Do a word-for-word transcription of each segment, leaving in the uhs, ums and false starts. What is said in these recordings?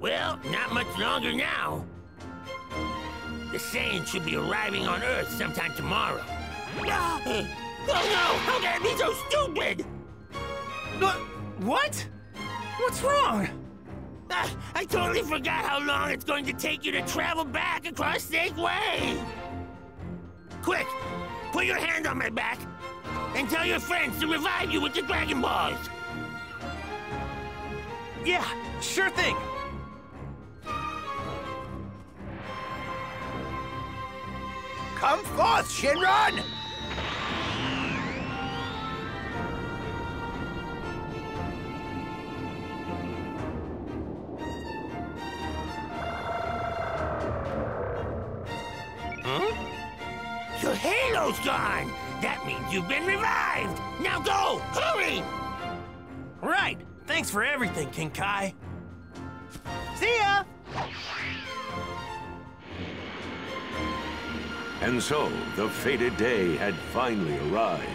Well, not much longer now. The Saiyans should be arriving on Earth sometime tomorrow. Ah! Oh no! How can I be so stupid? Uh, what? What's wrong? Ah, I totally forgot how long it's going to take you to travel back across Snake Way! Quick! Put your hand on my back and tell your friends to revive you with the Dragon Balls! Yeah, sure thing! Come forth, Shinron! Huh? Your halo's gone! That means you've been revived! Now go! Hurry! Right! Thanks for everything, King Kai. See ya! And so, the fated day had finally arrived.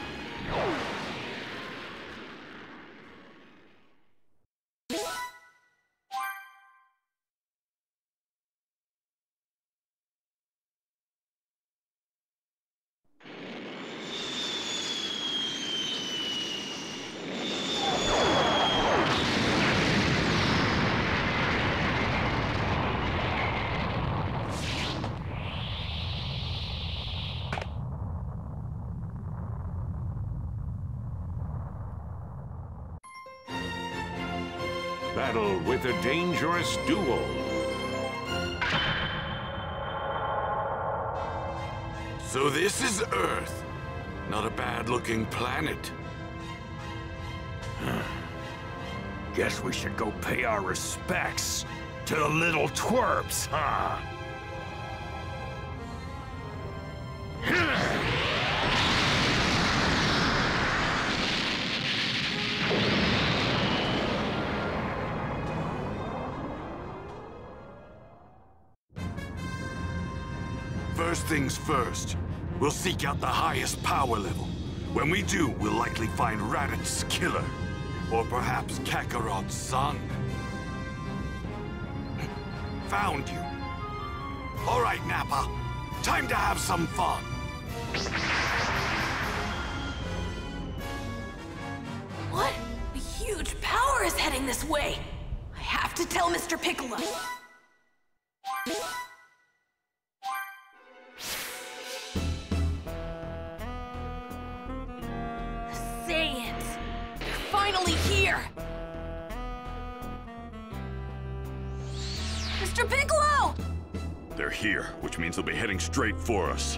Battle with a dangerous duo. So this is Earth. Not a bad-looking planet. Guess we should go pay our respects to the little twerps, huh? First things first, we'll seek out the highest power level. When we do, we'll likely find Raditz' killer, or perhaps Kakarot's son. Found you. All right, Nappa. Time to have some fun. What? A huge power is heading this way. I have to tell Mister Piccolo. Saiyans! They're finally here! Mister Piccolo! They're here, which means they'll be heading straight for us.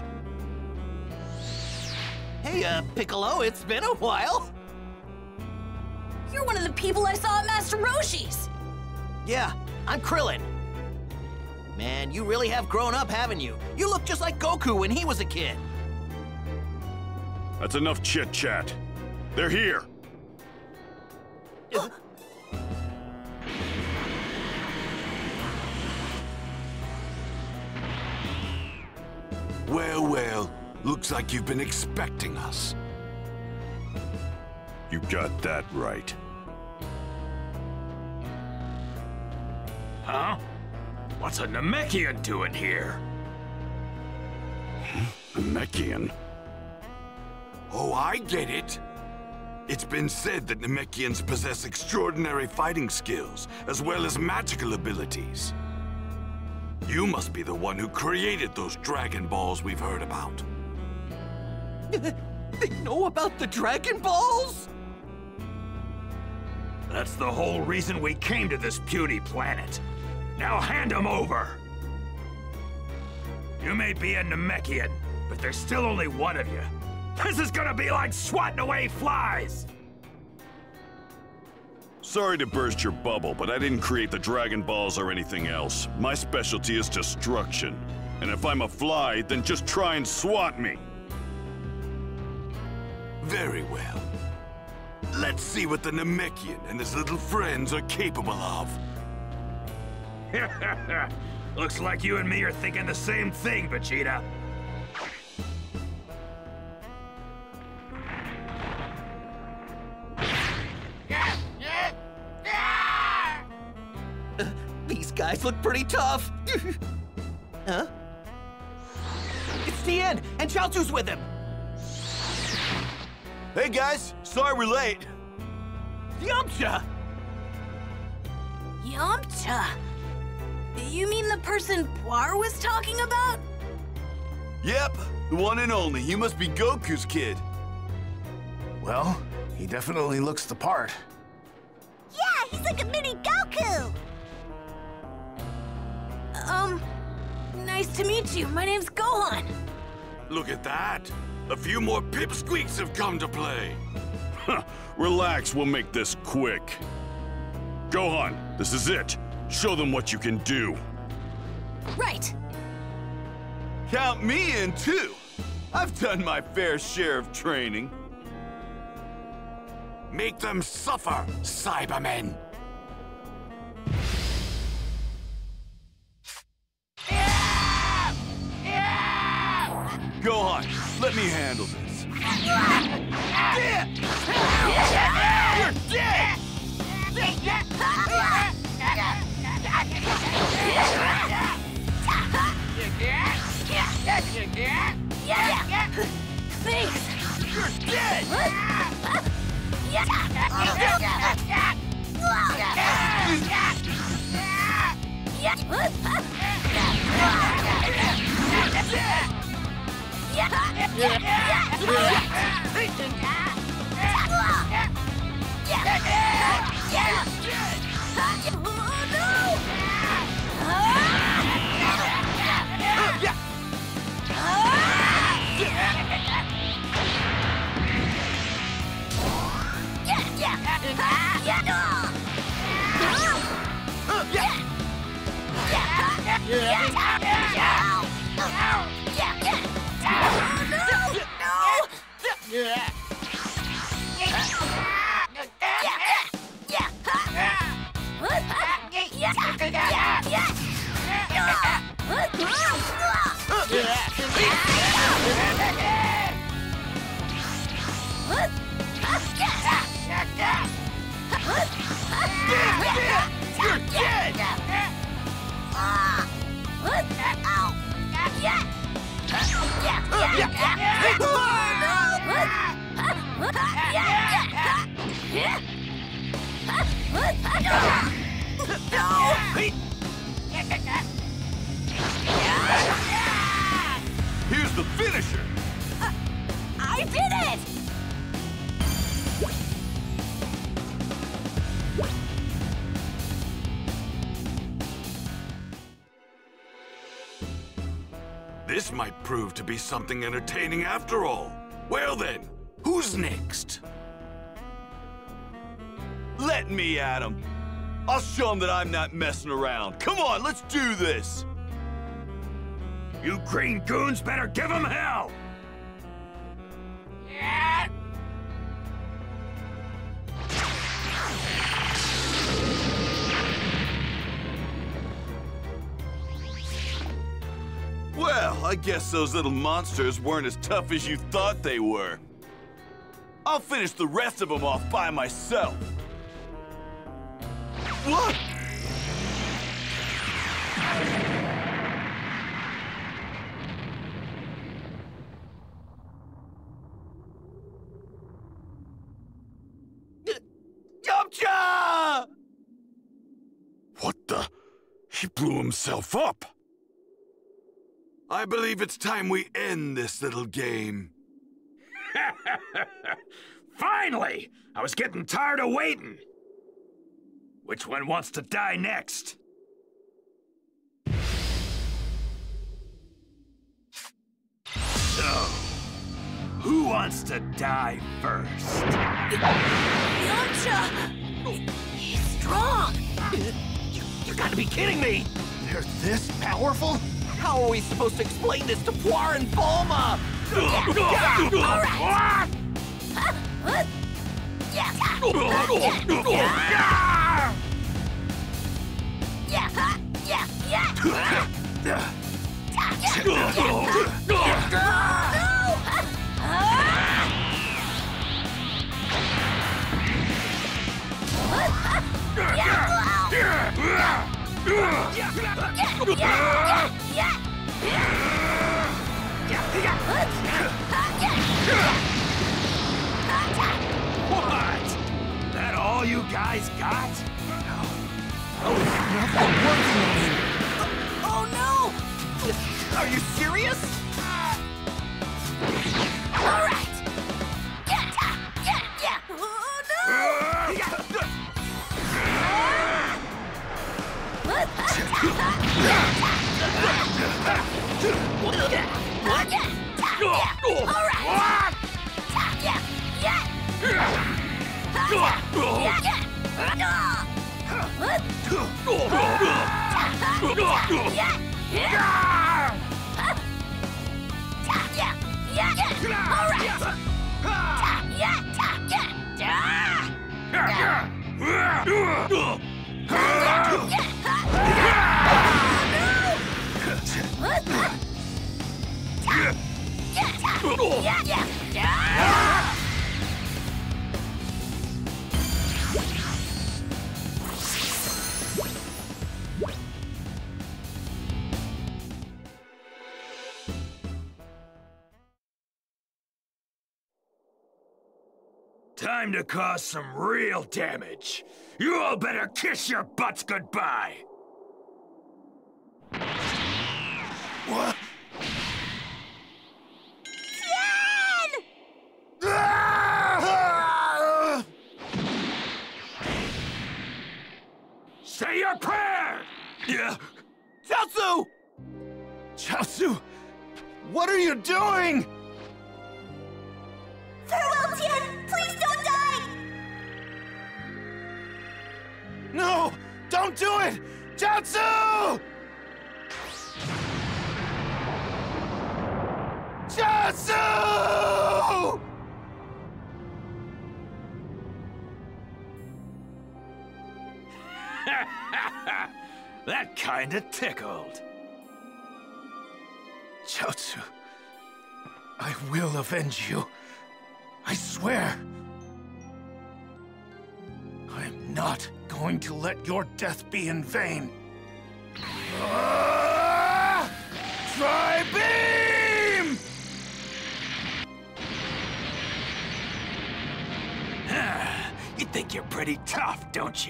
Hey, uh, Piccolo, it's been a while. You're one of the people I saw at Master Roshi's! Yeah, I'm Krillin. Man, you really have grown up, haven't you? You look just like Goku when he was a kid. That's enough chit-chat. They're here! Uh, Well, well, looks like you've been expecting us. You got that right. Huh? What's a Namekian doing here? Namekian? Oh, I get it. It's been said that Namekians possess extraordinary fighting skills, as well as magical abilities. You must be the one who created those Dragon Balls we've heard about. They know about the Dragon Balls? That's the whole reason we came to this puny planet. Now hand them over! You may be a Namekian, but there's still only one of you. This is gonna be like swatting away flies! Sorry to burst your bubble, but I didn't create the Dragon Balls or anything else. My specialty is destruction. And if I'm a fly, then just try and swat me. Very well. Let's see what the Namekian and his little friends are capable of. Looks like you and me are thinking the same thing, Vegeta. Uh, guys look pretty tough. Huh? It's Tien, and Chaozu's with him. Hey guys, sorry we're late. Yamcha! Yamcha? You mean the person Puar was talking about? Yep, the one and only. He must be Goku's kid. Well, he definitely looks the part. Yeah, he's like a mini Goku! Um, nice to meet you. My name's Gohan. Look at that. A few more pipsqueaks have come to play. Relax, we'll make this quick. Gohan, this is it. Show them what you can do. Right. Count me in, too. I've done my fair share of training. Make them suffer, Cybermen. Gohan, let me handle this. You're dead! Thanks. You're dead! Here's the finisher. Uh, I did it! This might prove to be something entertaining after all. Well then, who's next? Let me at him. I'll show him that I'm not messing around. Come on, let's do this. You green goons better give him hell! Well, I guess those little monsters weren't as tough as you thought they were. I'll finish the rest of them off by myself. What? Yamcha! What the? He blew himself up. I believe it's time we end this little game. Finally! I was getting tired of waiting. Which one wants to die next? So, who wants to die first? Yamcha! He's strong! You, you gotta be kidding me! They're this powerful? How are we supposed to explain this to Puar and Bulma? What? That all you guys got? Oh, nothing working on him. Oh no! Are you serious? All right. Yeah, yeah, yeah. Oh, no. What? All right. Yeah, yeah. Time to cause some real damage. You all better kiss your butts goodbye. What? Ah! Say your prayer! Yeah. Chaozu! Chaozu! What are you doing? Farewell, Tien! Please don't die! No! Don't do it! Chaozu! Chaozu! That kinda tickled. Chaozu, I will avenge you. I swear. I'm not going to let your death be in vain. Ah! Tri-beam! You think you're pretty tough, don't you?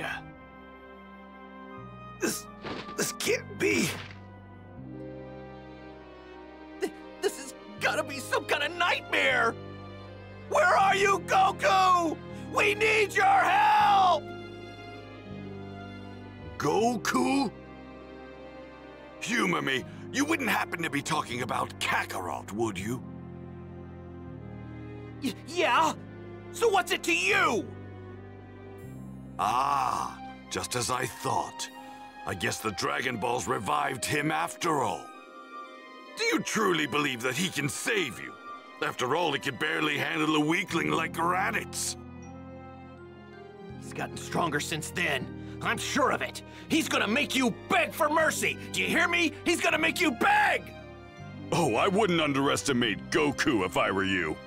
This... this can't be. Th this has gotta be some kind of nightmare! Where are you, Goku? We need your help! Goku? Humor me. You wouldn't happen to be talking about Kakarot, would you? Y yeah? So what's it to you? Ah, just as I thought. I guess the Dragon Balls revived him after all. Do you truly believe that he can save you? After all, he could barely handle a weakling like Raditz. He's gotten stronger since then. I'm sure of it. He's gonna make you beg for mercy. Do you hear me? He's gonna make you beg! Oh, I wouldn't underestimate Goku if I were you.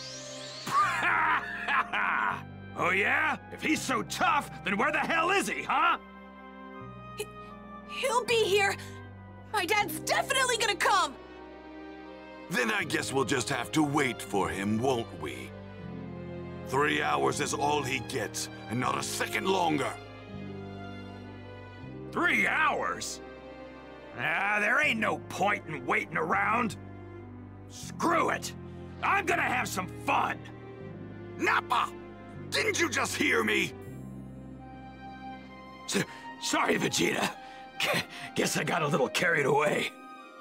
Oh yeah? If he's so tough, then where the hell is he, huh? He, he'll be here. My dad's definitely gonna come. Then I guess we'll just have to wait for him, won't we? Three hours is all he gets, and not a second longer. Three hours? Ah, there ain't no point in waiting around. Screw it. I'm gonna have some fun. Nappa! Didn't you just hear me? S sorry, Vegeta. Guess I got a little carried away.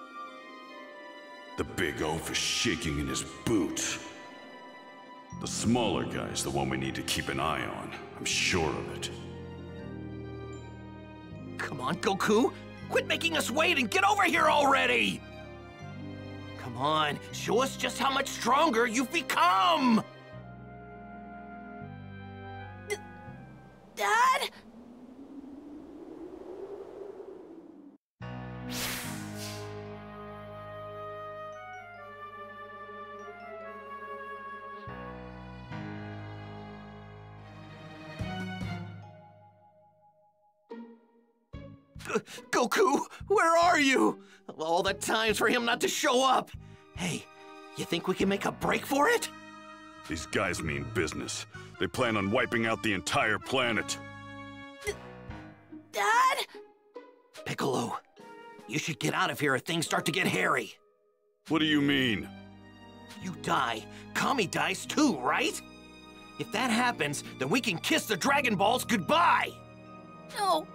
The big oaf is shaking in his boots. The smaller guy's the one we need to keep an eye on. I'm sure of it. Come on, Goku! Quit making us wait and get over here already! Come on, show us just how much stronger you've become! D Dad? Goku, where are you? All the times for him not to show up. Hey, you think we can make a break for it? These guys mean business. They plan on wiping out the entire planet. Dad? Piccolo, you should get out of here if things start to get hairy. What do you mean? You die, Kami dies too, right? If that happens, then we can kiss the Dragon Balls goodbye! No.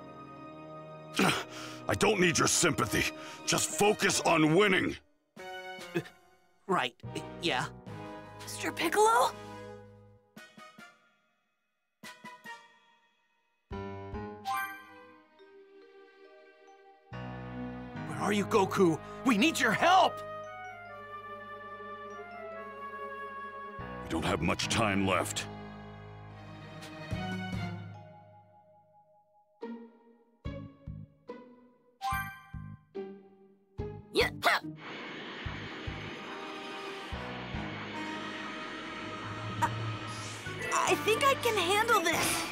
I don't need your sympathy. Just focus on winning. Uh, right, yeah. Mister Piccolo? Where are you, Goku? We need your help! We don't have much time left. Yeah. I think I can handle this.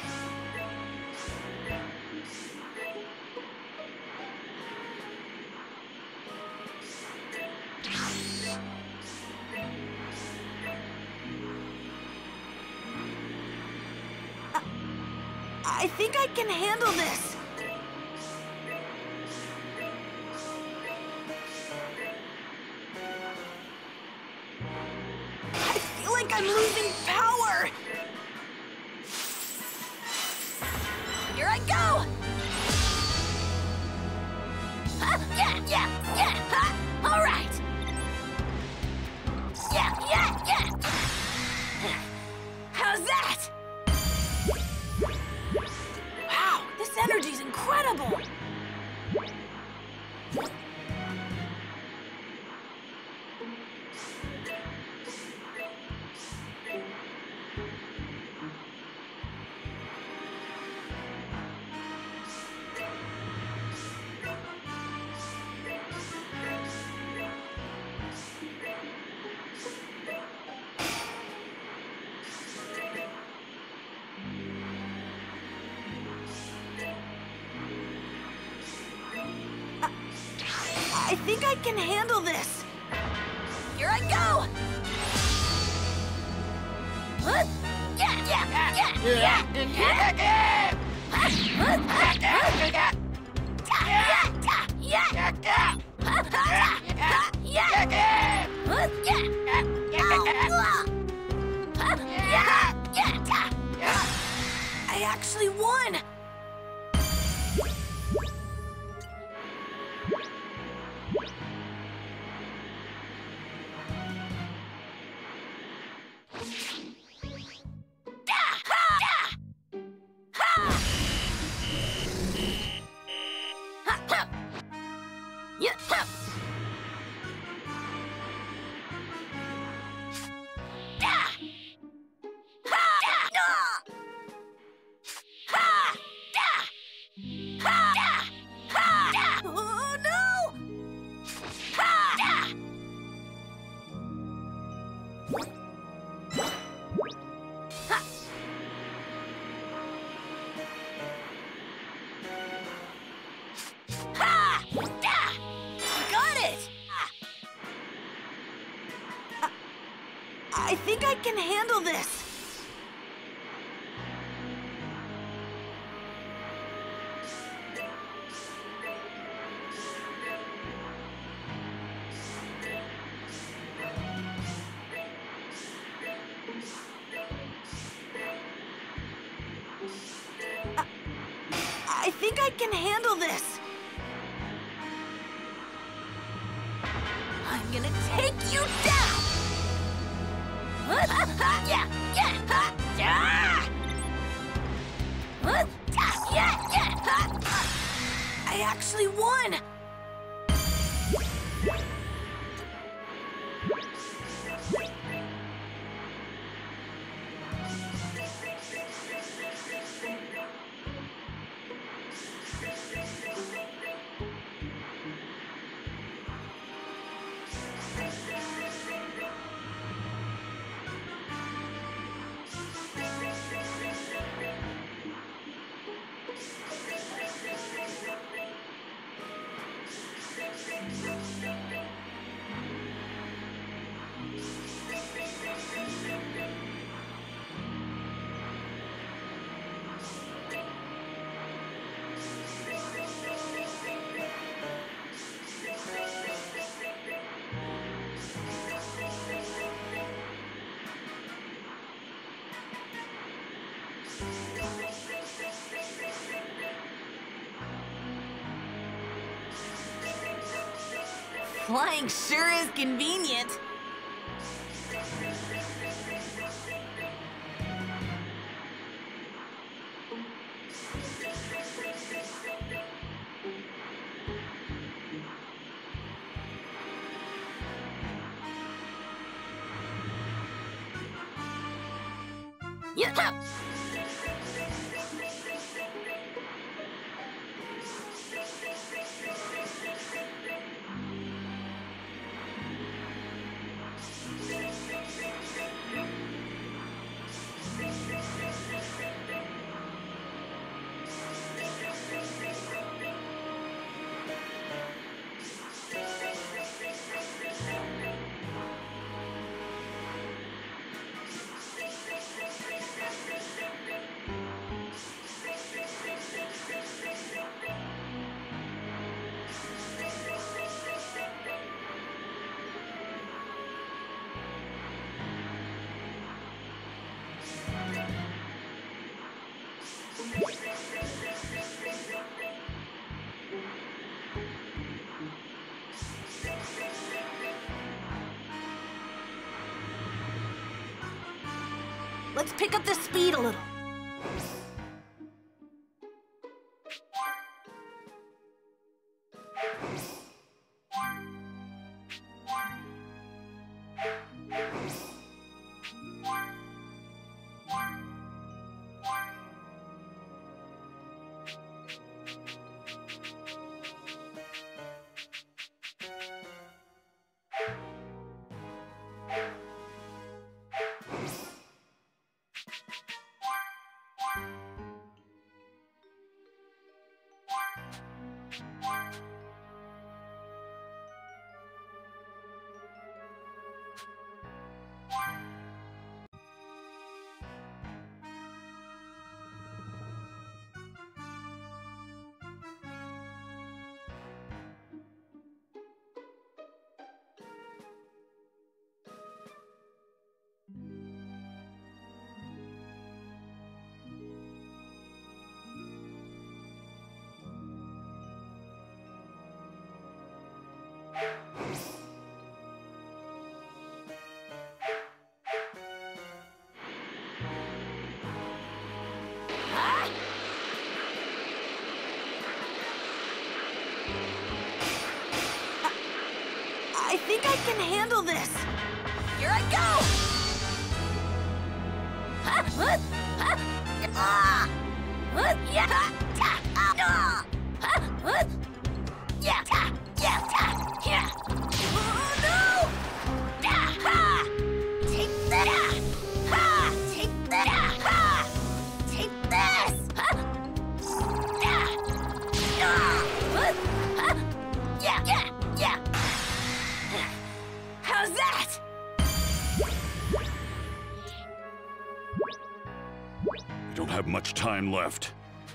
I think I can handle this. I feel like I'm losing power. Here I go! Huh? Yeah, yeah, yeah! Huh? All right! Yeah, yeah, yeah! How's that? Wow, this energy's incredible! I think I can handle this. Here I go! Huh? Yeah, yeah, yeah, yeah, yeah, yeah. Huh? Huh? Huh? Yeah, yeah, yeah, yeah. Huh? Huh? Yeah, yeah. Huh? Yeah. Ow. Huh? Yeah, yeah. I actually won! I think I can handle this. I, I think I can handle this. I'm gonna take you down. Yeah, yeah, yeah. Yeah, yeah. I actually won. Flying sure is convenient. Yeah. Let's pick up the speed a little. I think I can handle this. Here I go! Huh? Huh? Huh? Ah! Huh? Yeah! Ta! Ah! Huh? Huh? Yeah! Ta! Yeah! Ta! Yeah! Oh, no! Ah! Ha! Take that! Ha! Take that! Ha! Take this! Huh? Ah! Ah! Huh? Huh? Yeah! Yeah! Yeah! How's that? We don't have much time left.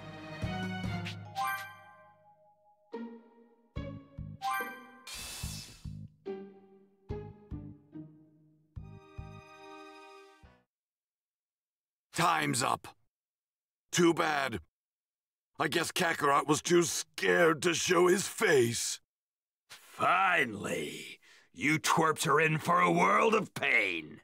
Time's up. Too bad. I guess Kakarot was too scared to show his face. Finally! You twerps are in for a world of pain.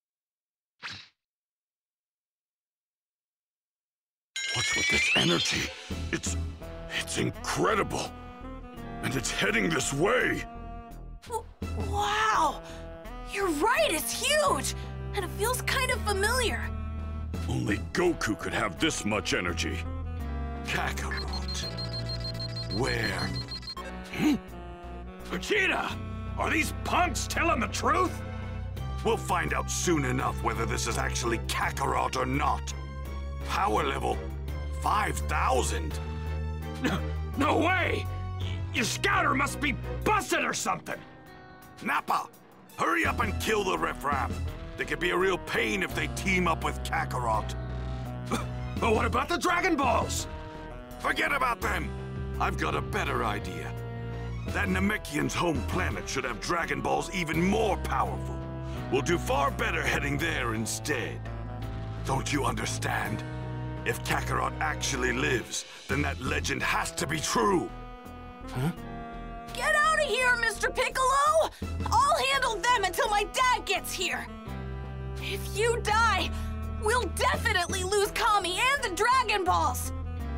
What's with this energy? It's... it's incredible. And it's heading this way. W- wow! You're right, it's huge! And it feels kind of familiar. Only Goku could have this much energy. Kakarot. Where? Hmm? Vegeta! Are these punks telling the truth? We'll find out soon enough whether this is actually Kakarot or not. Power level five thousand. No, no way! Y your scouter must be busted or something! Nappa, hurry up and kill the riffraff. They could be a real pain if they team up with Kakarot. But what about the Dragon Balls? Forget about them! I've got a better idea. That Namekian's home planet should have Dragon Balls even more powerful. We'll do far better heading there instead. Don't you understand? If Kakarot actually lives, then that legend has to be true. Huh? Get out of here, Mister Piccolo! I'll handle them until my dad gets here. If you die, we'll definitely lose Kami and the Dragon Balls.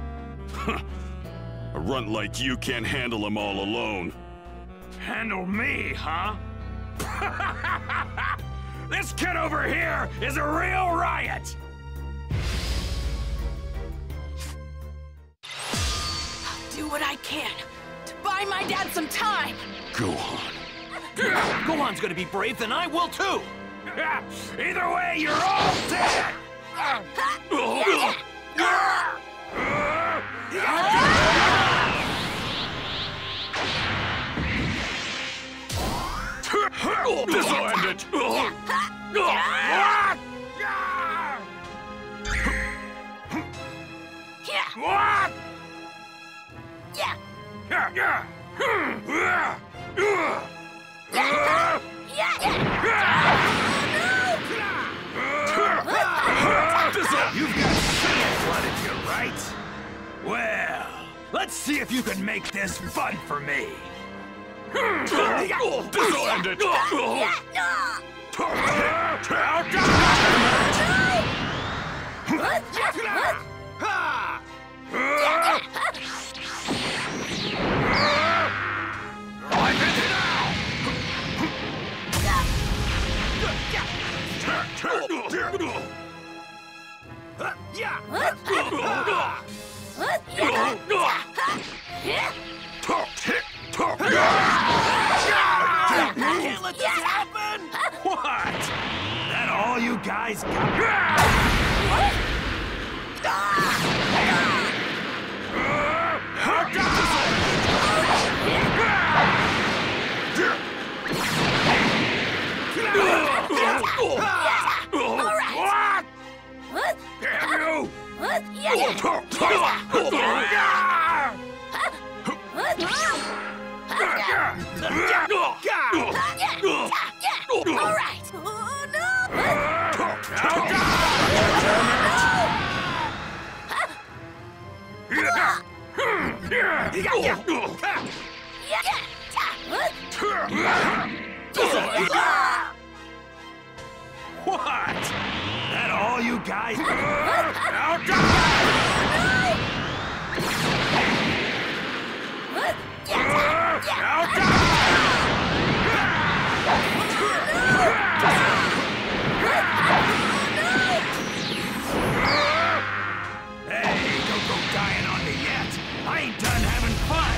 A runt like you can't handle them all alone. Handle me, huh? This kid over here is a real riot! I'll do what I can to buy my dad some time. Gohan. Gohan's gonna be brave, then I will too! Either way, you're all dead! This'll end it! What? You've got Saiyan blood in you, right? Well, let's see if you can make this fun for me. This'll end it! Can't let this happen! What? That all you guys got? What? Damn you! What? All right. Oh, What? That all you guys? Hey, don't go dying on me yet. I ain't done having fun.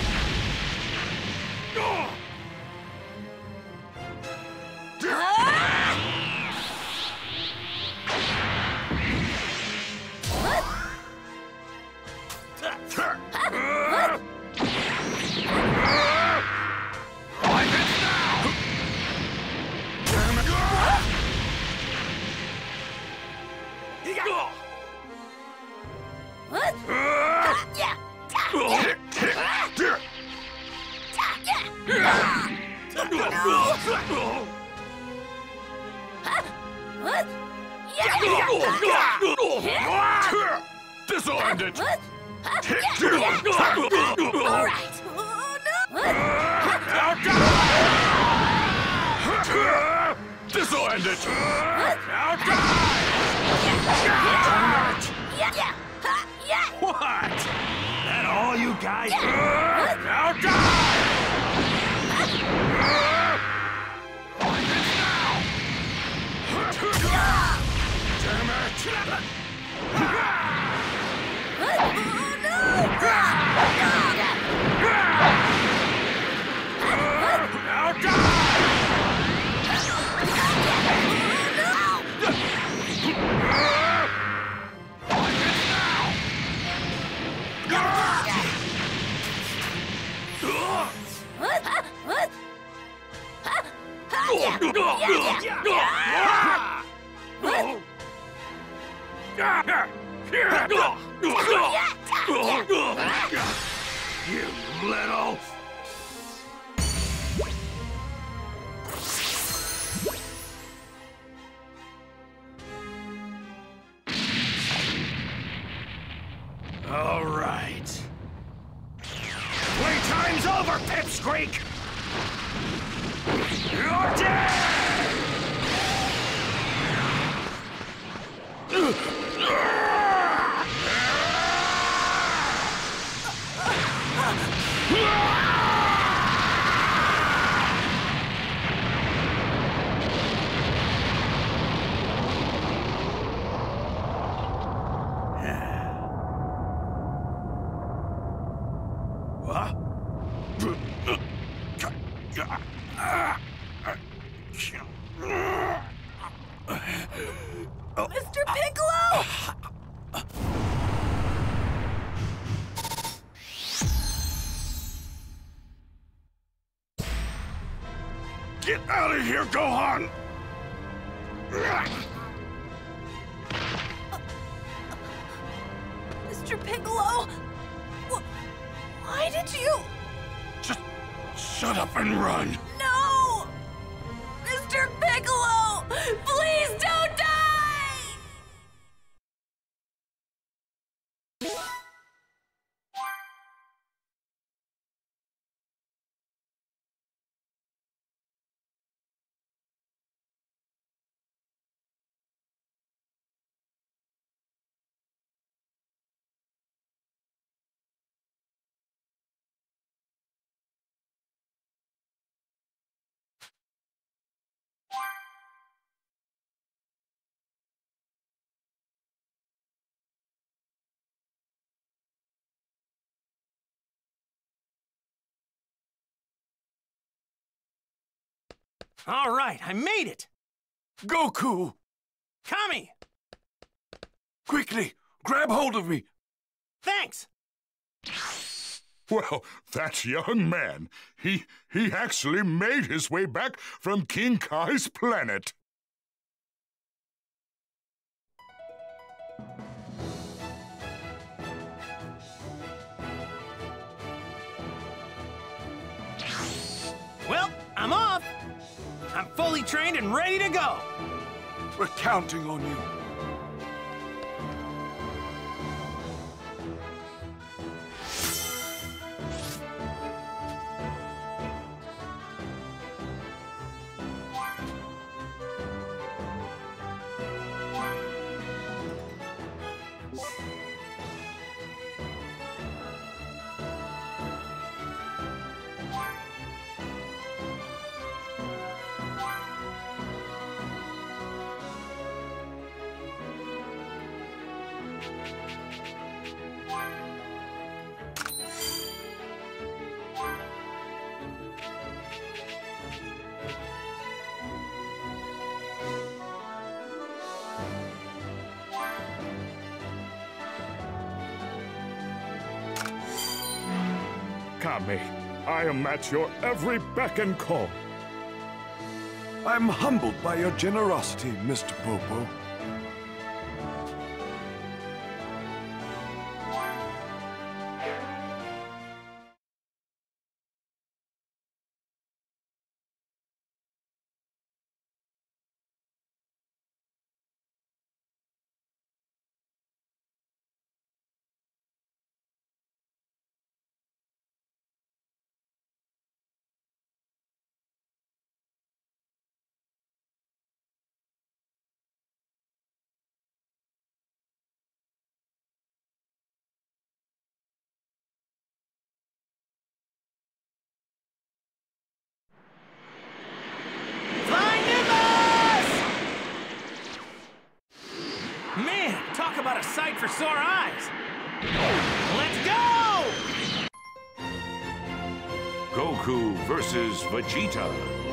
This'll end it! All right. This'll end it! What? That all you guys? Now You little... All right. Playtime's over, Pipsqueak! You're dead! Mister Piccolo! Get out of here, Gohan! Mister Piccolo? Wh- Why did you... Just shut up and run! No! Mister Piccolo! Please don't die! All right, I made it! Goku! Kami! Quickly, grab hold of me! Thanks! Well, that young man, he, he actually made his way back from King Kai's planet. Well, I'm off! I'm fully trained and ready to go! We're counting on you. Kami, I am at your every beck and call. I'm humbled by your generosity, Mister Popo. Man, talk about a sight for sore eyes! Let's go! Goku versus Vegeta.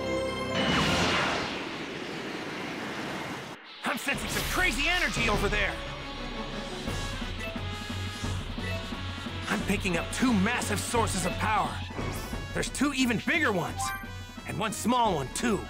I'm sensing some crazy energy over there! I'm picking up two massive sources of power. There's two even bigger ones, and one small one, too.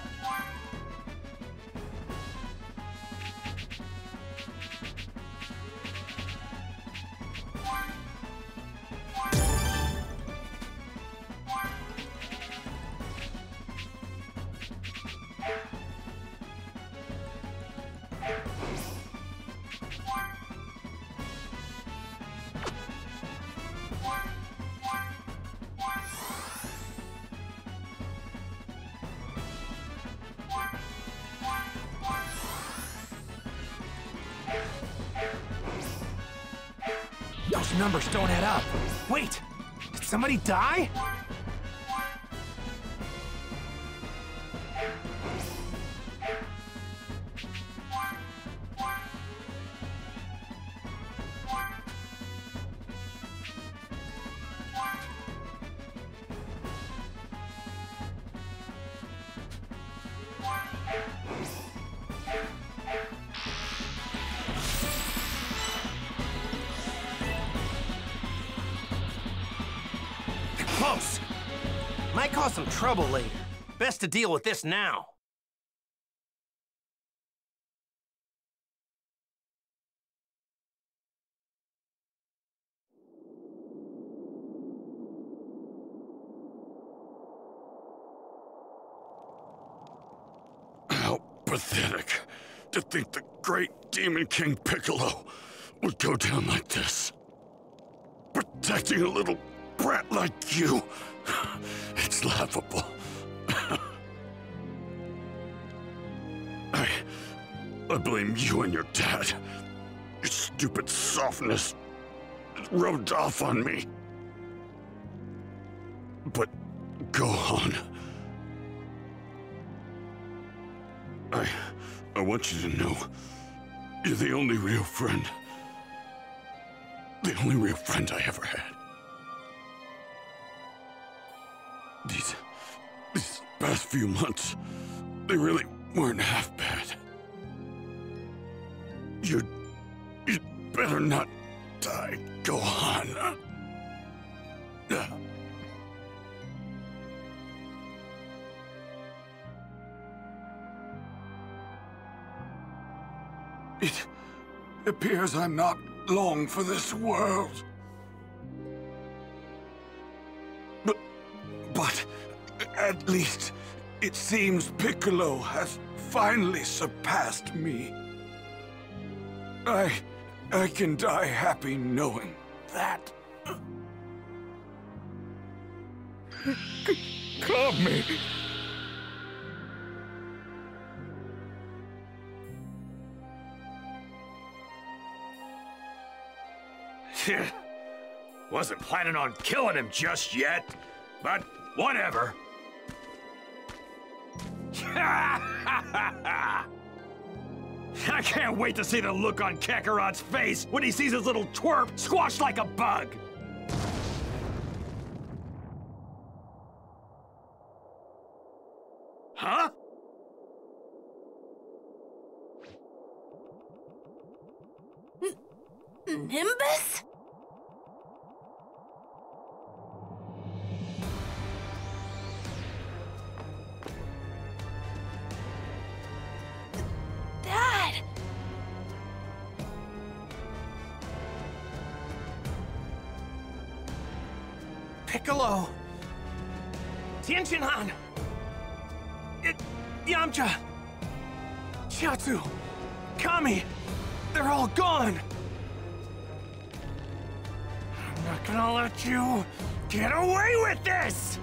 Those numbers don't add up. Wait, did somebody die? Close. Might cause some trouble later. Best to deal with this now. How pathetic to think the great Demon King Piccolo would go down like this. Protecting a little brat like you. It's laughable. I... I blame you and your dad. Your stupid softness rubbed off on me. But go on. I... I want you to know you're the only real friend. The only real friend I ever had. These... these past few months, they really weren't half bad. You'd... you'd better not die. Go on. Uh. It appears I'm not long for this world. But... but... at least it seems Piccolo has finally surpassed me. I... I can die happy knowing that. Kami! Wasn't planning on killing him just yet, but whatever. I can't wait to see the look on Kakarot's face when he sees his little twerp squashed like a bug. Huh? N- Nimbus? Dad! Piccolo! Tianjinhan! It... Yamcha! Chiaotzu! Kami! They're all gone! I'm not gonna let you get away with this!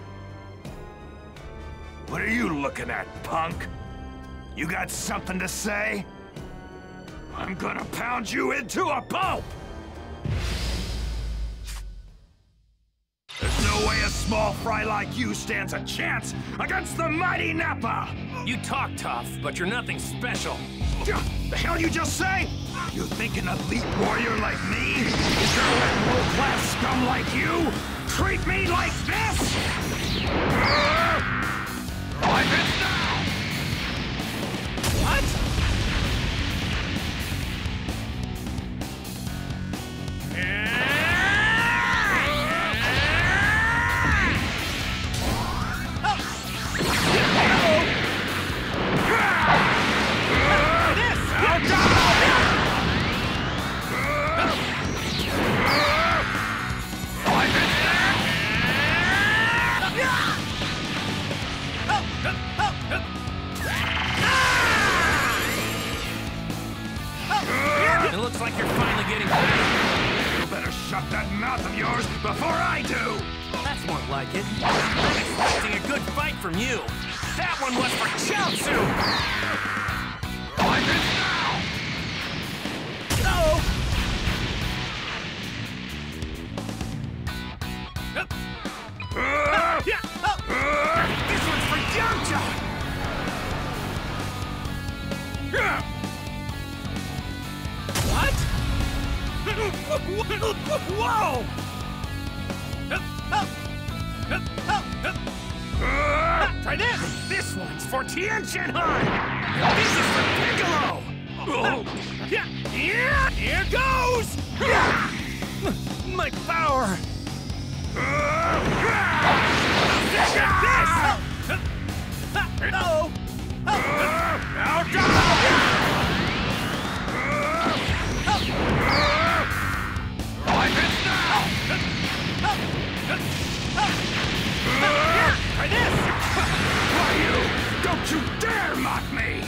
What are you looking at, punk? You got something to say? I'm gonna pound you into a pulp! There's no way a small fry like you stands a chance against the mighty Nappa! You talk tough, but you're nothing special. The hell you just say? You think an elite warrior like me is gonna let world-class scum like you treat me like this? Like this now! What? It looks like you're finally getting better. You better shut that mouth of yours before I do! That's more like it. I'm expecting a good fight from you. That one was for Chiaotzu! Like this now! Uh-oh! Whoa! Uh, try this! This one's for Tien Shan Han! This is for Piccolo! Oh. Yeah, yeah, here goes! Yeah. My power! This! No! Now go! Like this now! Try this! Why you? Don't you dare mock me!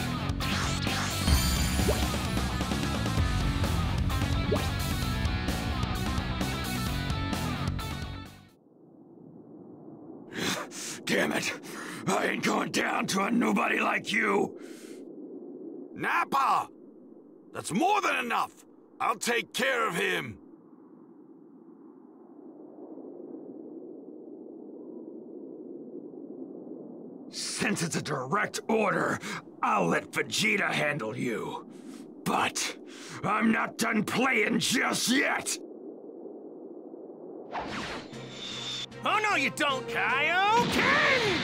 Damn it! I ain't going down to a nobody like you! Nappa! That's more than enough! I'll take care of him! Since it's a direct order, I'll let Vegeta handle you. But I'm not done playing just yet! Oh no you don't, Kaioken!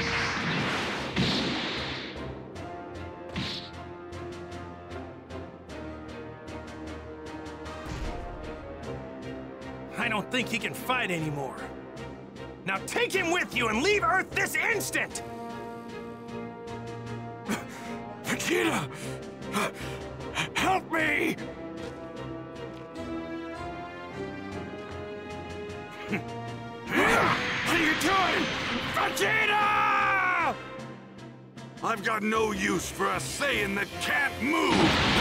I don't think he can fight anymore. Now take him with you and leave Earth this instant! Vegeta! Help me! What are you doing? Vegeta! I've got no use for a Saiyan that can't move!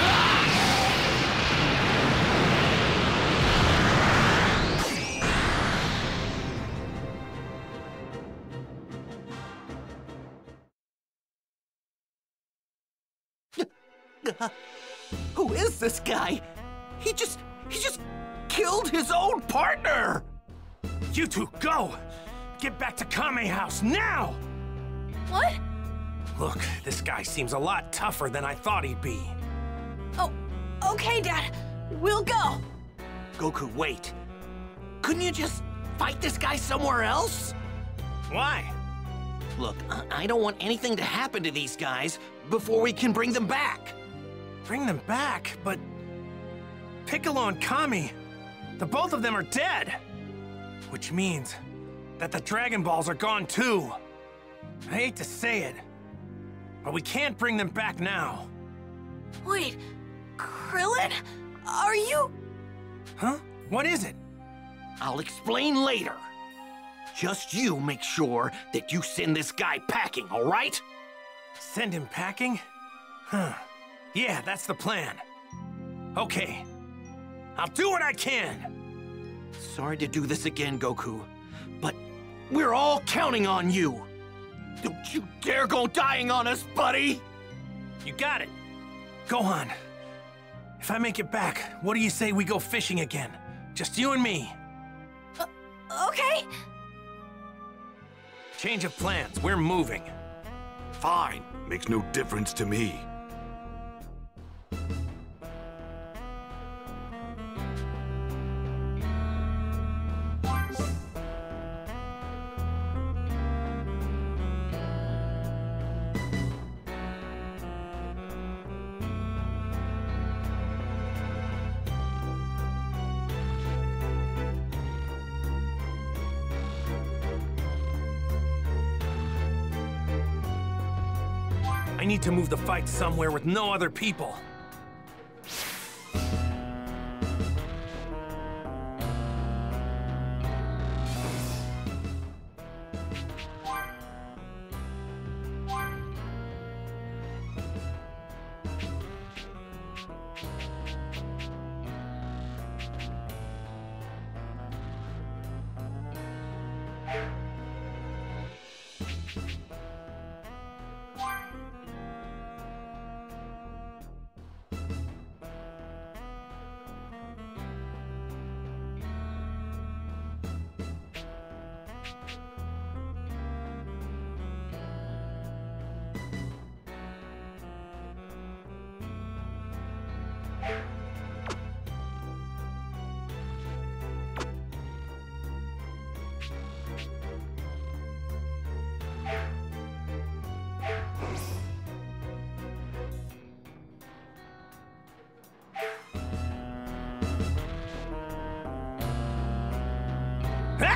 Uh, who is this guy? He just... he just killed his own partner! You two, go! Get back to Kame House, now! What? Look, this guy seems a lot tougher than I thought he'd be. Oh, okay, Dad. We'll go. Goku, wait. Couldn't you just fight this guy somewhere else? Why? Look, I, I don't want anything to happen to these guys before we can bring them back. Bring them back? But Piccolo and Kami, the both of them are dead. Which means that the Dragon Balls are gone too. I hate to say it, but we can't bring them back now. Wait, Krillin? Are you... Huh? What is it? I'll explain later. Just you make sure that you send this guy packing, all right? Send him packing? Huh. Yeah, that's the plan. Okay. I'll do what I can. Sorry to do this again, Goku, but we're all counting on you. Don't you dare go dying on us, buddy! You got it. Go on. If I make it back, what do you say we go fishing again? Just you and me. Uh, okay. Change of plans. We're moving. Fine. Makes no difference to me. I need to move the fight somewhere with no other people.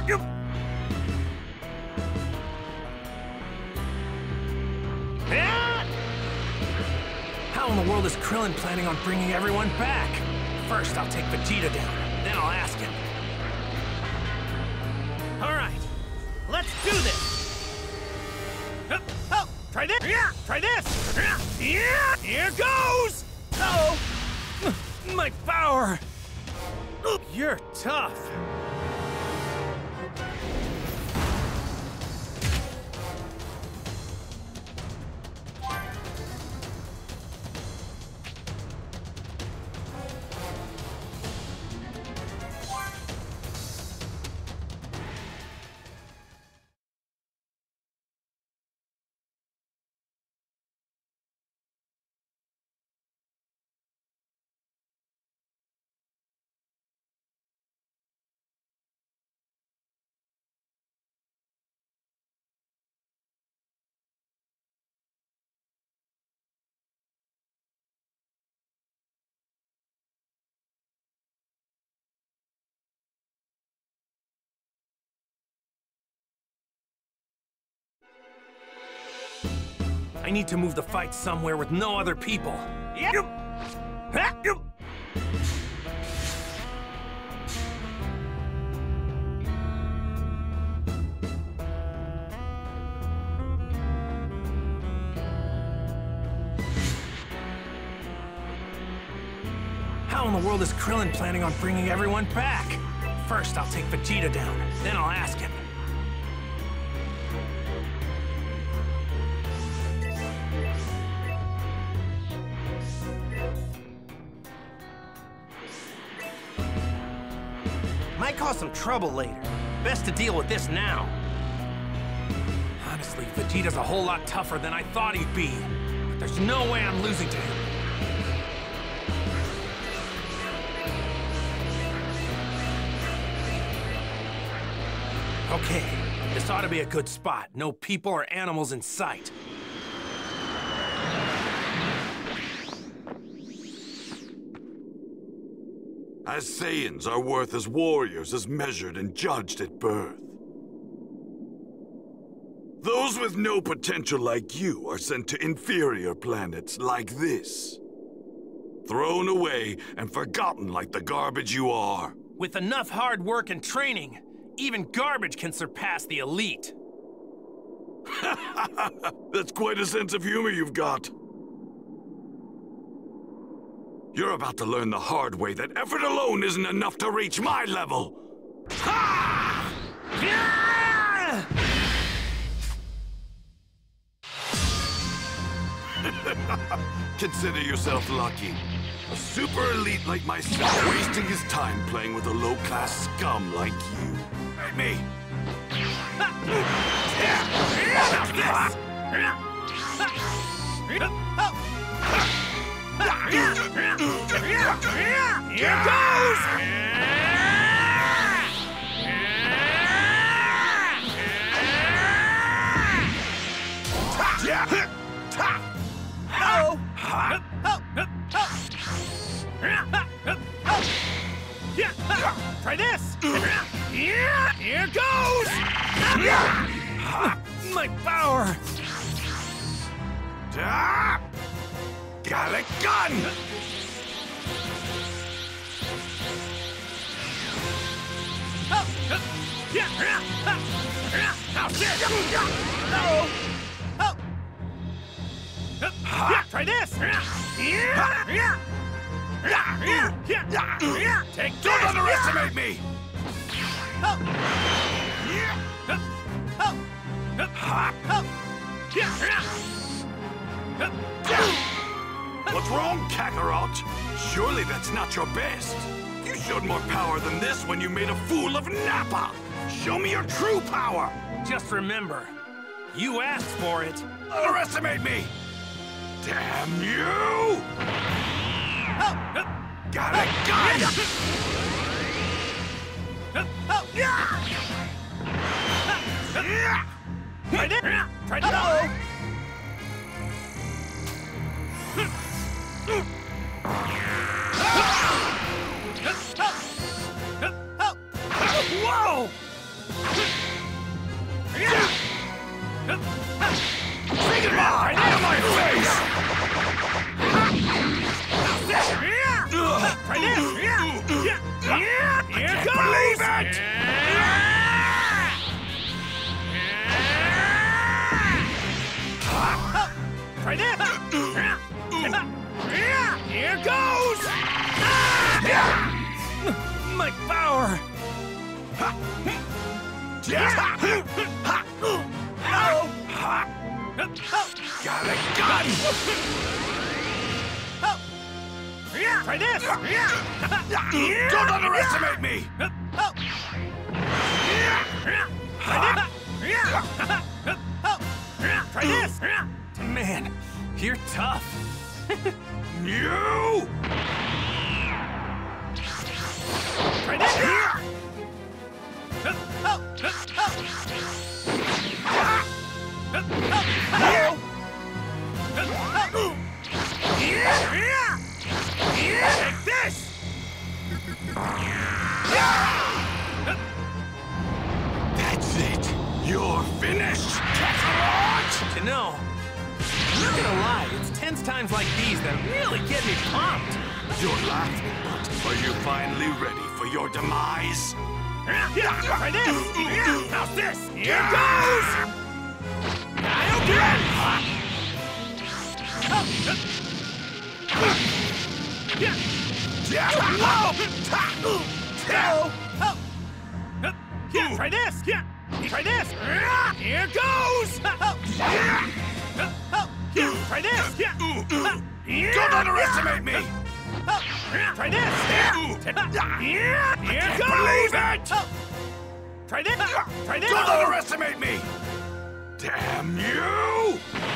How in the world is Krillin planning on bringing everyone back? First, I'll take Vegeta down, then I'll ask him. All right, let's do this. Oh, oh, try this. Yeah, try this. Yeah, here goes. Uh oh, my power. You're tough. I need to move the fight somewhere with no other people. Yep. How in the world is Krillin planning on bringing everyone back? First, I'll take Vegeta down, then I'll ask him. Might cause some trouble later. Best to deal with this now. Honestly, Vegeta's a whole lot tougher than I thought he'd be. But there's no way I'm losing to him. Okay, this ought to be a good spot. No people or animals in sight. As Saiyans, our worth as warriors is measured and judged at birth. Those with no potential like you are sent to inferior planets like this. Thrown away and forgotten like the garbage you are. With enough hard work and training, even garbage can surpass the elite. That's quite a sense of humor you've got. You're about to learn the hard way that effort alone isn't enough to reach my level. Ha! Yeah! Consider yourself lucky. A super elite like myself wasting his time playing with a low-class scum like you. Hey, me. Here goes! Oh! Try this! Here goes! My power! Got a gun! Try this! Take this! Don't underestimate me! What's wrong, Kakarot? Surely that's not your best. You showed more power than this when you made a fool of Nappa. Show me your true power. Just remember, you asked for it. Underestimate me! Damn you! Got a gun! Try this! Try this! Whoa! it! Try this! Here goes! My power! Got a gun! Try this! Don't underestimate me! Try this! Man, you're tough. You! Try this! Take this! That's it! You're finished, Kakarot! You know, I'm not gonna lie, it's tense times like these that really get me pumped. You're laughing, but are you finally ready for your demise? Try this! How's this? Here goes! I'll get Try this! Try this! Here goes! Try this! Don't underestimate me! Try this! Here goes! Believe it! Try this! Try this! Don't underestimate me! Damn you!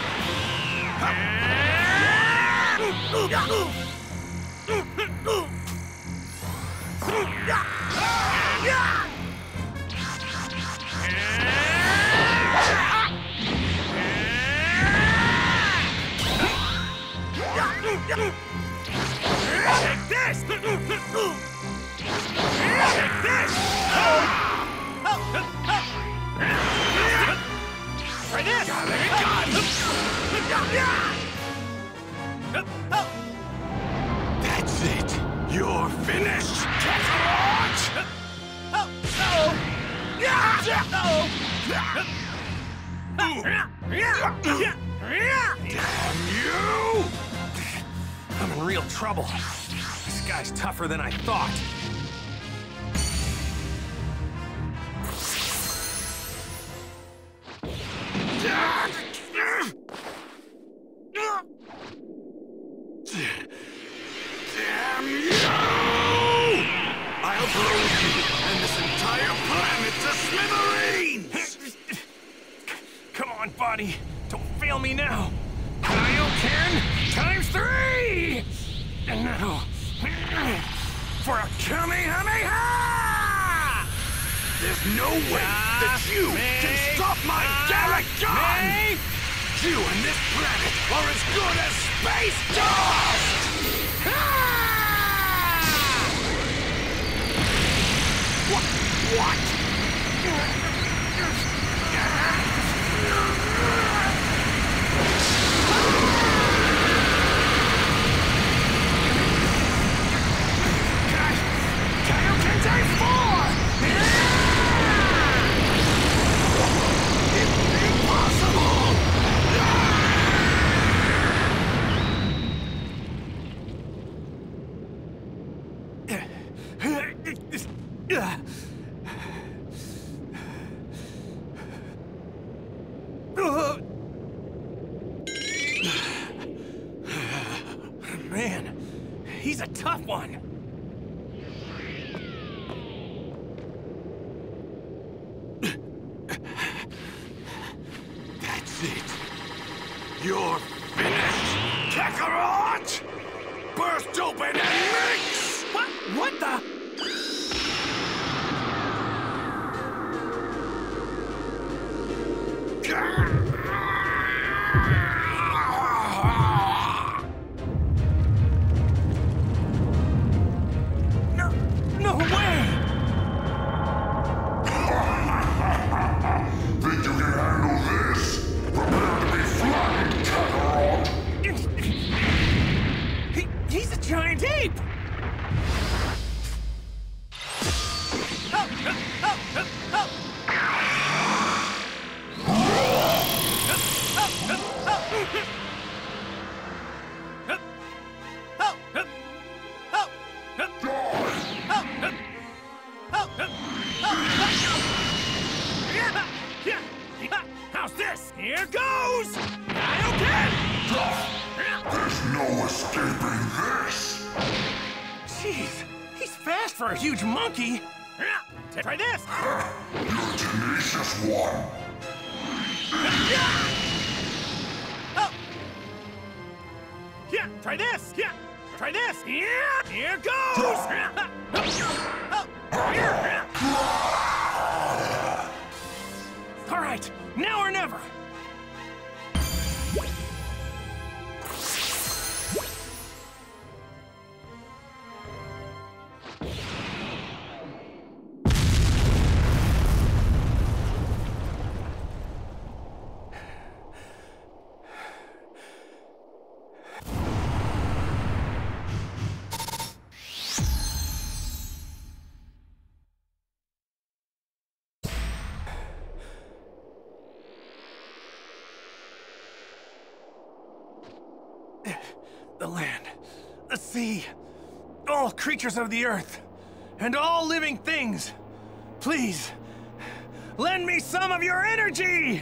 Take this! Take this! Try this! That's it! You're finished, Kakarot! Damn you! I'm in real trouble. This guy's tougher than I thought. Damn you! I'll blow you and this entire planet to smithereens! Come on, buddy. Don't fail me now. Kaioken times three! And now, for a Kamehameha! There's no way that you can stop my Gallic gun! You and this planet are as good as space dust! What? What? Kaioken times four! Impossible! Man, he's a tough one. That's it. You're finished, Kakarot! Burst open and mix! What? What the? No, no way! Think you can handle this? Prepare to be flattened, Kakarot! for a huge monkey. Try this. You're tenacious one. Oh. Yeah, try this. Yeah, try this. Yeah, here goes. Oh. All right, now or never. The land, the sea, all creatures of the earth, and all living things, please, lend me some of your energy!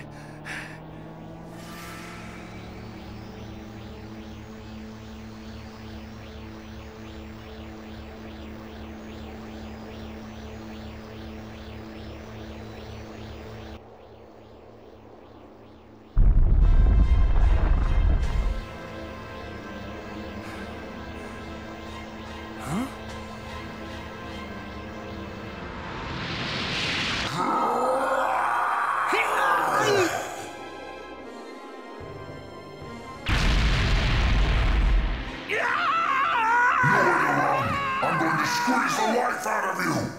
Squeeze the life out of you!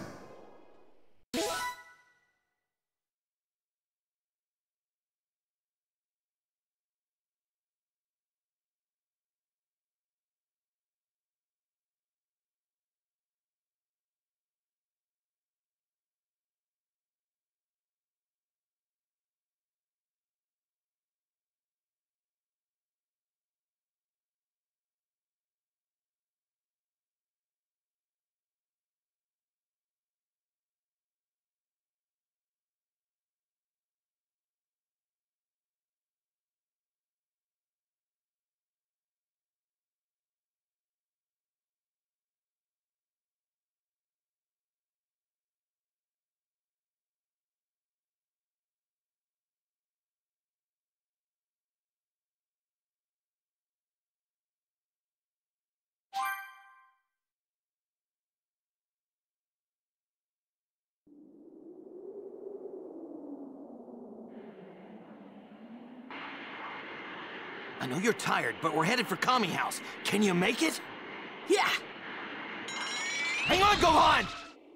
I know you're tired, but we're headed for Kami House. Can you make it? Yeah. Hang on, Gohan!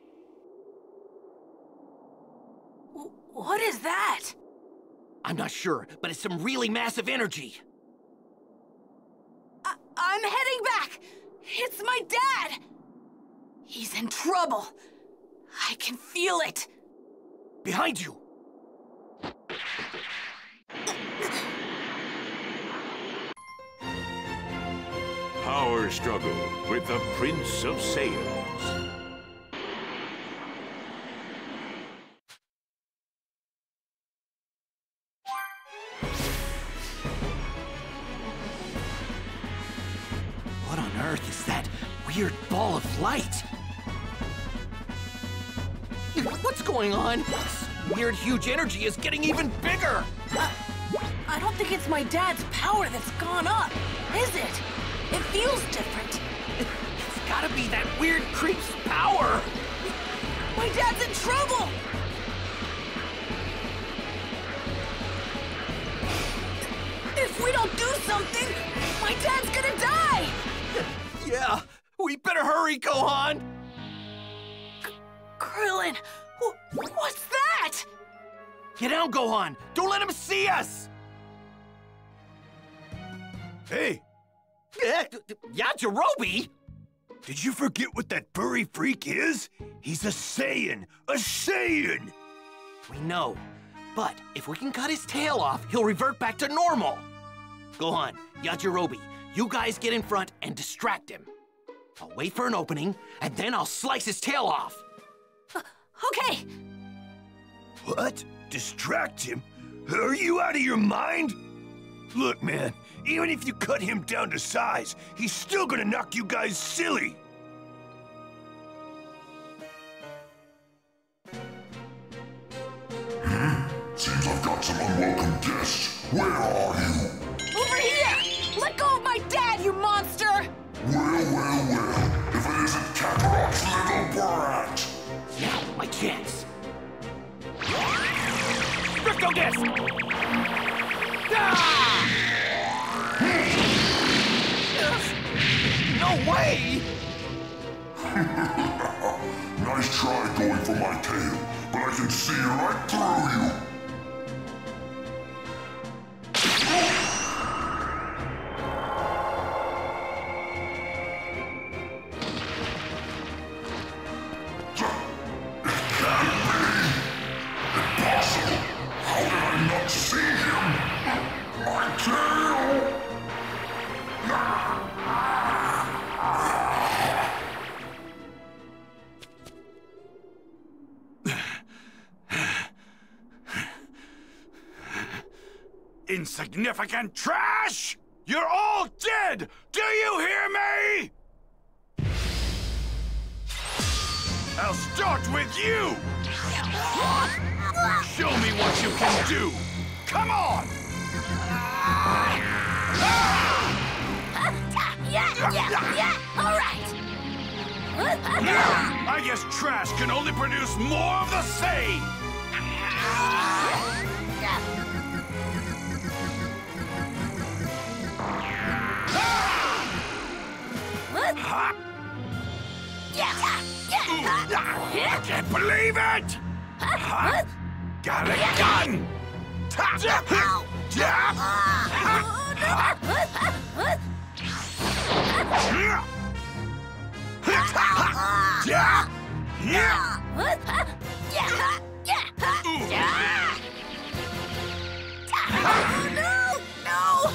W- what is that? I'm not sure, but it's some really massive energy. I- I'm heading back! It's my dad! He's in trouble. I can feel it. Behind you! Power struggle with the Prince of Saiyans. What on earth is that weird ball of light? What's going on? This weird huge energy is getting even bigger! Uh, I don't think it's my dad's power that's gone up, is it? It feels different. It's gotta be that weird creep's power! My dad's in trouble! If we don't do something, my dad's gonna die! Yeah, we better hurry, Gohan! K Krillin, wh what's that? Get down, Gohan! Don't let him see us! Hey! Yeah, Yajirobe? Did you forget what that furry freak is? He's a Saiyan! A Saiyan! We know, but if we can cut his tail off, he'll revert back to normal. Gohan, Yajirobe, you guys get in front and distract him. I'll wait for an opening, and then I'll slice his tail off. Uh, okay. What? Distract him? Are you out of your mind? Look, man, even if you cut him down to size, he's still gonna knock you guys silly. Nice try going for my tail, but I can see right through you. Insignificant trash! You're all dead! Do you hear me? I'll start with you! Show me what you can do! Come on! Yeah, yeah, yeah! All right! I guess trash can only produce more of the same! I can't believe it! Got a gun! No! No!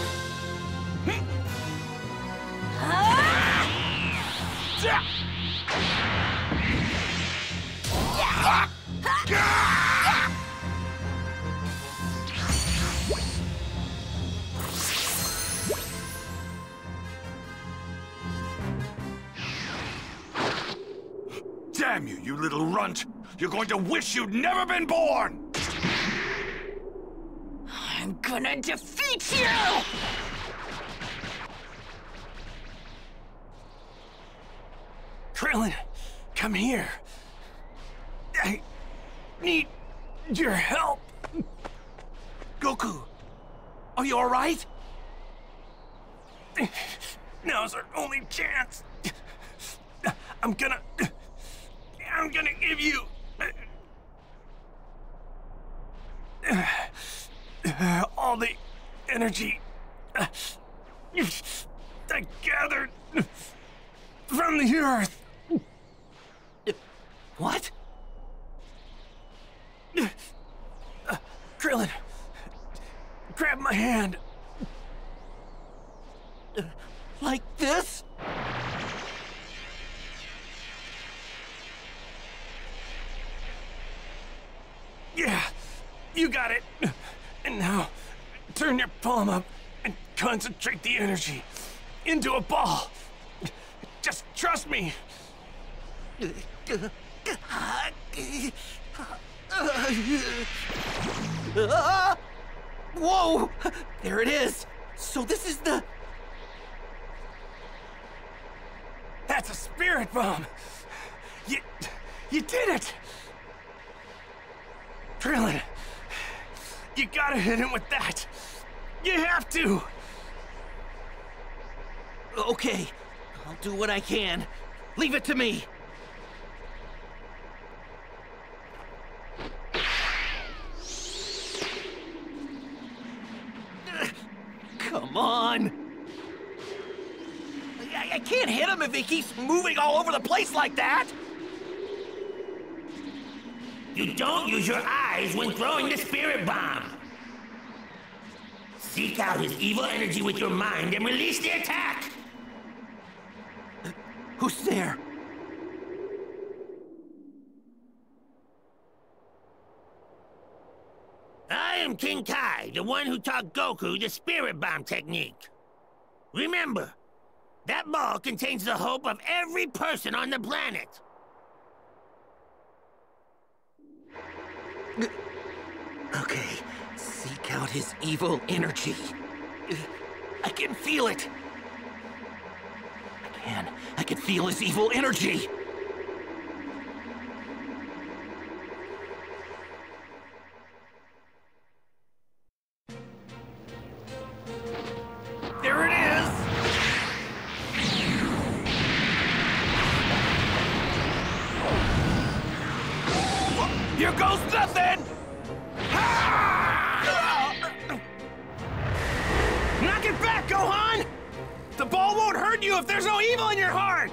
Damn you, you little runt! You're going to wish you'd never been born! I'm gonna defeat you! Krillin, come here. I need your help. Goku, are you all right? Now's our only chance. I'm gonna... I'm gonna give you... all the energy I gathered from the Earth. What? Uh, Krillin, grab my hand. Uh, like this? Yeah, you got it. And now, turn your palm up and concentrate the energy into a ball. Just trust me. Uh, whoa! There it is! So this is the... That's a spirit bomb! You... you did it! Krillin, you gotta hit him with that! You have to! Okay, I'll do what I can. Leave it to me! Come on! I, I can't hit him if he keeps moving all over the place like that! You don't use your eyes when throwing the spirit bomb! Seek out his evil energy with your mind and release the attack! Uh, who's there? I am King Kai, the one who taught Goku the spirit bomb technique. Remember, that ball contains the hope of every person on the planet. Okay, seek out his evil energy. I can feel it. I can. I can feel his evil energy. There it is! Here goes nothing! Knock it back, Gohan! The ball won't hurt you if there's no evil in your heart!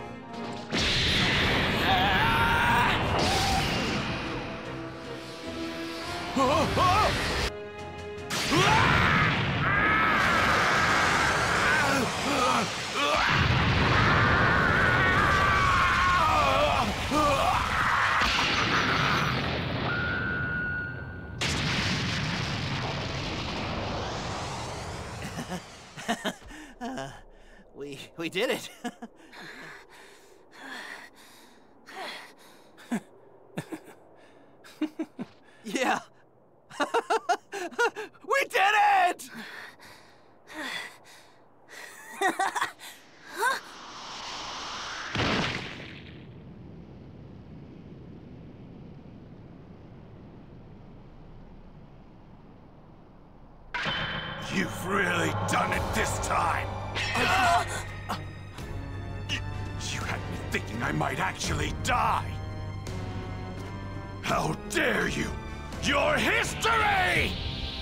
uh, we we did it. Yeah. We did it! You've really done it this time. you, you had me thinking I might actually die. How dare you! Your history!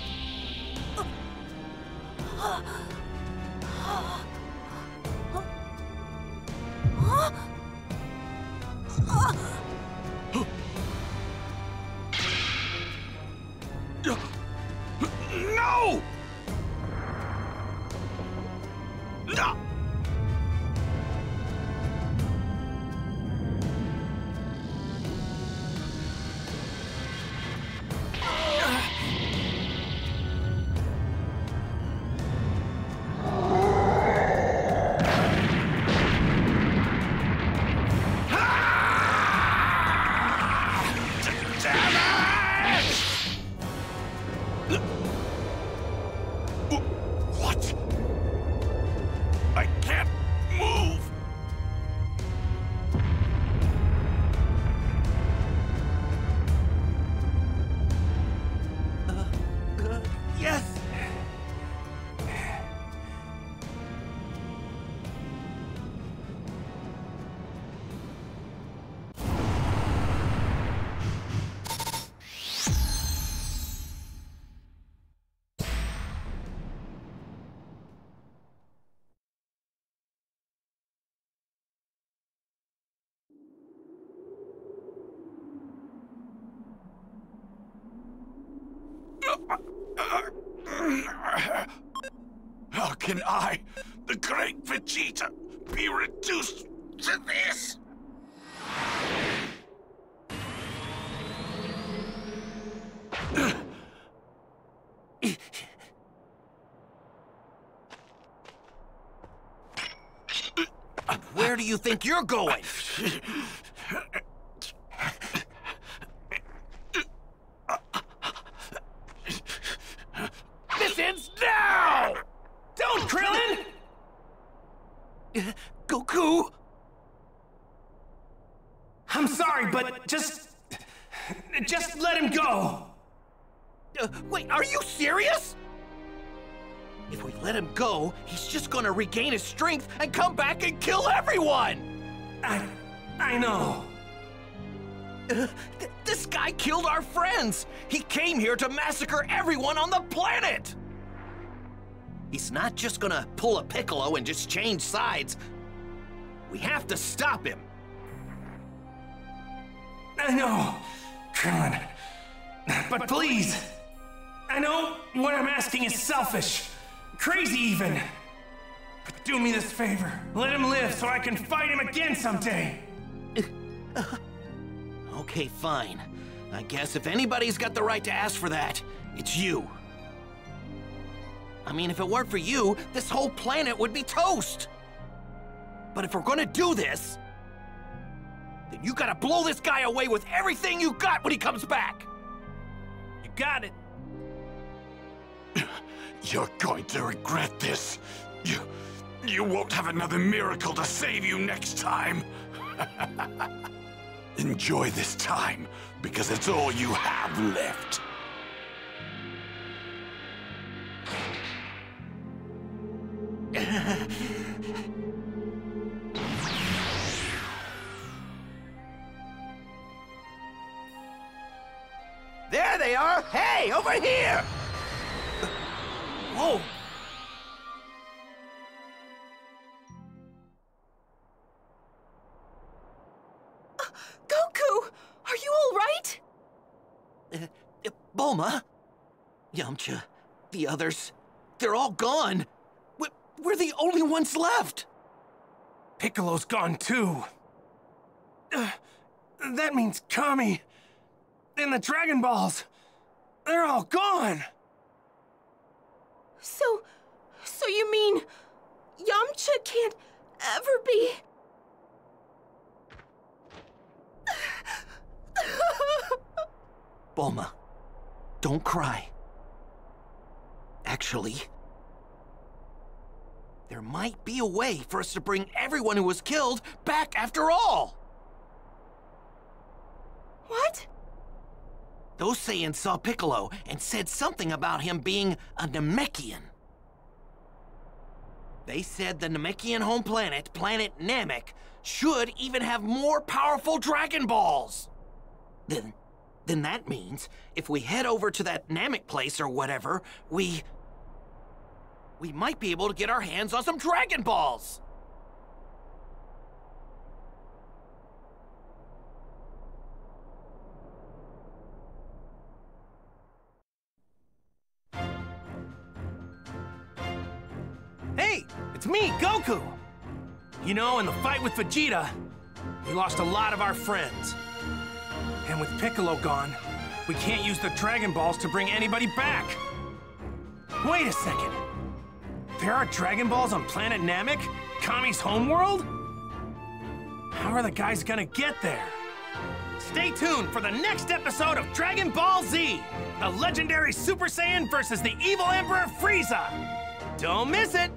No! No! What? I can't move! Uh, uh, yes! How can I, the great Vegeta, be reduced to this? Where do you think you're going? This ends now! Don't, Krillin! Uh, Goku? I'm sorry, but just... just let him go! Uh, wait, are you serious? If we let him go, he's just gonna regain his strength and come back and kill everyone! I... I know. Uh, th this guy killed our friends! He came here to massacre everyone on the planet! He's not just gonna pull a Piccolo and just change sides. We have to stop him. I know, Krillin. But please, I know what I'm asking is selfish, crazy even. But do me this favor. Let him live so I can fight him again someday. Uh, okay, fine. I guess if anybody's got the right to ask for that, it's you. I mean, if it weren't for you, this whole planet would be toast. But if we're gonna do this, then you gotta blow this guy away with everything you got when he comes back. You got it. You're going to regret this. You... you won't have another miracle to save you next time. Enjoy this time, because it's all you have left. There they are! Hey, over here! Whoa! Uh, Goku! Are you all right? Uh, uh, Bulma? Yamcha, the others, they're all gone. We're, we're the only ones left. Piccolo's gone too. Uh, that means Kami and the Dragon Balls, they're all gone. So, so you mean Yamcha can't ever be... Bulma, don't cry. Actually, there might be a way for us to bring everyone who was killed back after all. What? Those Saiyans saw Piccolo and said something about him being a Namekian. They said the Namekian home planet, planet Namek, should even have more powerful Dragon Balls. Then, then that means if we head over to that Namek place or whatever, we... we might be able to get our hands on some Dragon Balls. Hey, it's me, Goku! You know, in the fight with Vegeta, we lost a lot of our friends. And with Piccolo gone, we can't use the Dragon Balls to bring anybody back. Wait a second. There are Dragon Balls on planet Namek? Kami's homeworld? How are the guys gonna get there? Stay tuned for the next episode of Dragon Ball Z! The legendary Super Saiyan versus the evil Emperor Frieza! Don't miss it!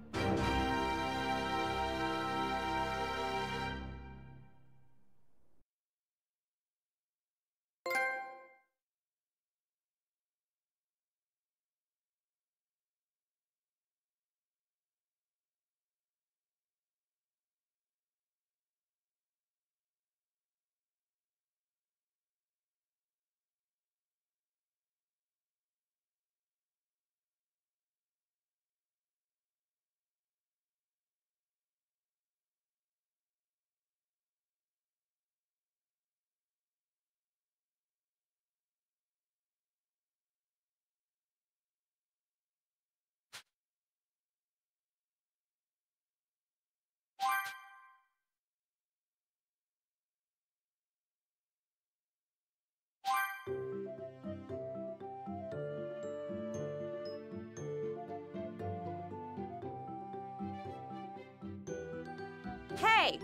Hey!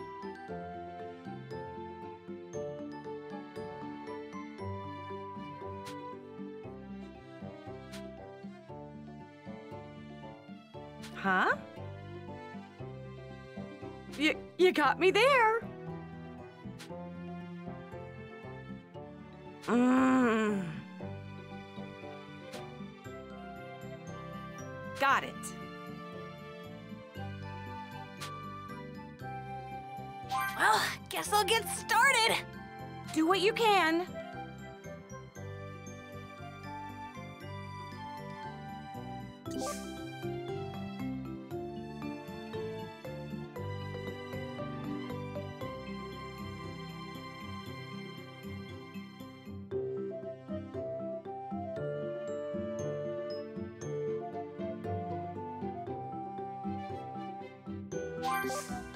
Huh? You, you got me there. Mm. Got it. Well, guess I'll get started. Do what you can. Yes.